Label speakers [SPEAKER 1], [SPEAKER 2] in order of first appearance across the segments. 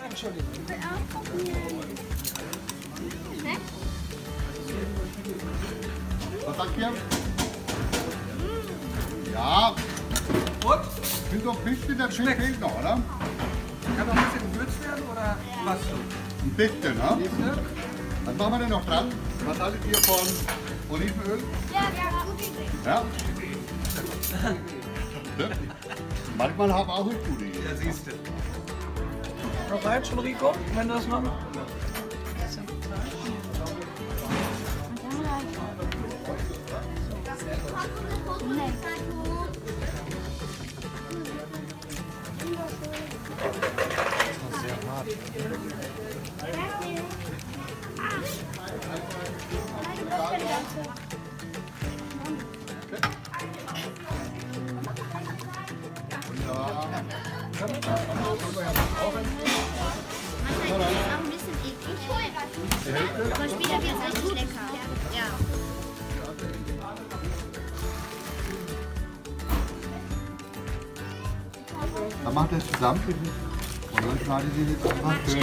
[SPEAKER 1] Entschuldigung.
[SPEAKER 2] Was sagt ihr? Ja.
[SPEAKER 1] Und?
[SPEAKER 2] Ich bin so ein bisschen der fehlt noch, oder?
[SPEAKER 1] Kann noch ein bisschen gewürzt werden oder was?
[SPEAKER 2] Ein bisschen, ne? Was machen wir denn noch dran? Was haltet ihr von Olivenöl?
[SPEAKER 3] Ja, gute Idee.
[SPEAKER 2] Ja? Manchmal haben wir auch eine gute Idee.
[SPEAKER 1] Ja, siehst du. Noch rein schon, Rico, wenn du das machst?
[SPEAKER 3] Manchmal ist es auch ein bisschen eklig. Aber später wird es richtig lecker. Ja.
[SPEAKER 2] Dann macht das zusammen und dann schneidet ihr jetzt einfach schön.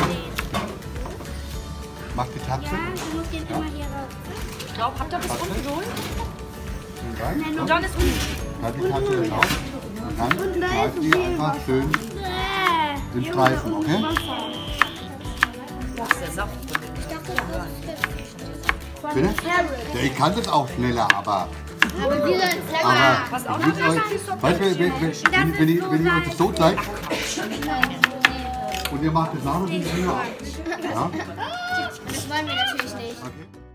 [SPEAKER 2] Macht die Tatze.
[SPEAKER 3] Ja, du musst den immer hier raus.
[SPEAKER 4] Ich glaube, habt ihr bis unten durch?
[SPEAKER 2] Schön rein.
[SPEAKER 4] Und dann ist unten.
[SPEAKER 2] Halt die Tatze dann auf. Und dann schneidet die einfach schön in Streifen, okay?
[SPEAKER 4] Das ist der Saft.
[SPEAKER 2] Bitte? Ja, ich kann das auch schneller, aber...
[SPEAKER 3] Aber wir sollen es selber.
[SPEAKER 4] Was auch
[SPEAKER 2] ich
[SPEAKER 4] noch
[SPEAKER 2] will euch, weißt du, wenn ihr uns das so zeigt und ihr macht das nach und ja?
[SPEAKER 3] Das wollen wir natürlich nicht.
[SPEAKER 2] Okay.